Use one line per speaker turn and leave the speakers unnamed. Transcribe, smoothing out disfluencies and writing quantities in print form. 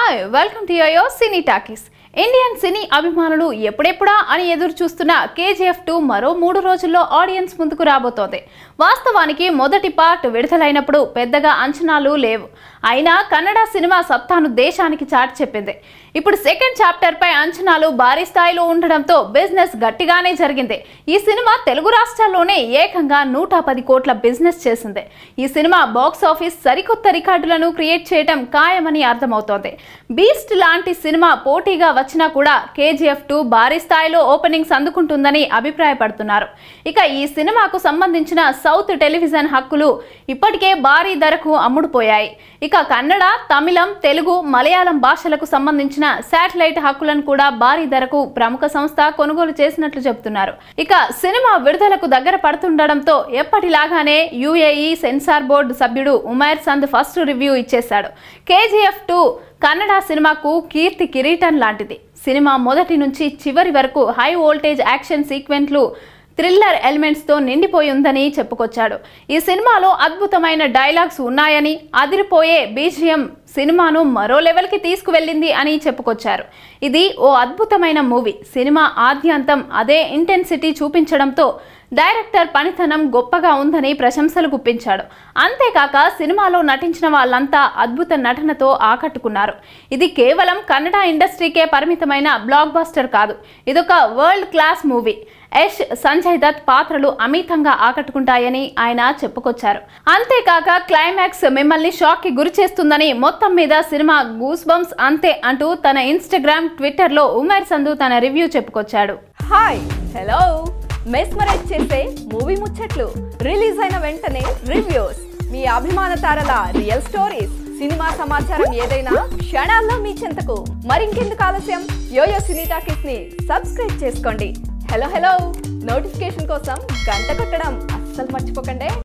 Hi, welcome to YOYO Cine Talkies. Indian cine అభిమానులు ఎప్పుడెప్పుడా అని ఎదురు చూస్తున్న KGF 2 మరో 3 రోజుల్లో ఆడియన్స్ ముందుకు రాబోతోంది. వాస్తవానికి మొదటి పార్ట్ విడుదలైనప్పుడు పెద్దగా అంచనాలు లేవు. అయినా కన్నడ సినిమా సత్తాను దేశానికి చాటి చెప్పింది. ఇప్పుడు సెకండ్ చాప్టర్ పై అంచనాలు భారీ స్థాయిలో ఉండడంతో బిజినెస్ గట్టిగానే జరిగింది. ఈ సినిమా తెలుగు రాష్ట్రాల్లోనే ఏకంగా 110 కోట్ల బిజినెస్ చేసింది. ఈ సినిమా బాక్స్ ఆఫీస్ సరికొత్త రికార్డులను క్రియేట్ చేయడం ఖాయమని అర్థమవుతోంది. బీస్ట్ లాంటి సినిమా పోటీగా వచ్చినా కూడా KGF 2 భారీ స్థాయిలో ఓపెనింగ్స్ అందుకుంటుందని అభిప్రాయపడుతున్నారు. ఇక ఈ సినిమాకు సంబంధించిన సౌత్ టెలివిజన్ హక్కులు ఇప్పటికే భారీ ధరకు అమ్ముడుపోయాయి. ఇక కన్నడ, తమిళం, తెలుగు, మలయాళం భాషలకు సంబంధించిన శాటిలైట్ హక్కులను కూడా భారీ ధరకు ప్రముఖ సంస్థ కొనుగోలు చేసినట్లు చెబుతున్నారు. ఇక సినిమా విడుదలకు దగ్గర పడుతుండడంతో ఎప్పటిలాగానే UAE సెన్సార్ బోర్డు సభ్యుడు ఉమైర్ సంద్ ఫస్ట్ రివ్యూ ఇచ్చేశాడు. KGF 2 కన్నడ సినిమాకు కీర్తి కిరీటం లాంటిది. సినిమా మొదటి నుంచి చివరి వరకు హై వోల్టేజ్ యాక్షన్ సీక్వెన్స్లు, థ్రిల్లర్ ఎలిమెంట్స్ తో నిండిపోయి ఉందని చెప్పుకొచ్చాడు. ఈ సినిమాలో అద్భుతమైన డైలాగ్స్ ఉన్నాయని, అదిరిపోయే BGM సినిమాను మరో లెవెల్కి తీసుకువెళ్ళింది అని చెప్పుకొచ్చారు. ఇది ఓ అద్భుతమైన మూవీ. సినిమా ఆద్యంతం అదే ఇంటెన్సిటీ చూపించడంతో డైరెక్టర్ పనితనం గొప్పగా ఉందని ప్రశంసలు గుప్పించాడు. అంతేకాక సినిమాలో నటించిన వాళ్ళంతా అద్భుత నటనతో ఆకట్టుకున్నారు. ఇది కేవలం కన్నడ ఇండస్ట్రీకే పరిమితమైన బ్లాక్ బస్టర్ కాదు, ఇదొక world class movie. Yash, Sanjay Dutt పాత్రలు అమితంగా ఆకట్టుకుంటాయని ఆయన చెప్పుకొచ్చారు. అంతేకాక క్లైమాక్స్ మిమ్మల్ని షాక్ కి గురి చేస్తుందని, మొత్తం మీద సినిమా గూస్ బంప్స్ అంతే అంటూ తన ఇన్స్టాగ్రామ్, ట్విట్టర్ లో ఉమైర్ సంద్ తన రివ్యూ చెప్పుకొచ్చాడు.
హాయ్, హలో, మెస్మరైజ్ చేసే మూవీ ముచ్చట్లు, రిలీజ్ అయిన వెంటనే రివ్యూస్, మీ అభిమాన తారల రియల్ స్టోరీస్, సినిమా సమాచారం ఏదైనా క్షణాల్లో మీ చెంతకు. మరింకెందుకు ఆలస్యం, యోయో సినీ టాకీస్ ని సబ్స్క్రైబ్ చేసుకోండి. హలో హలో, నోటిఫికేషన్ కోసం గంట కొట్టడం అస్సలు మర్చిపోకండి.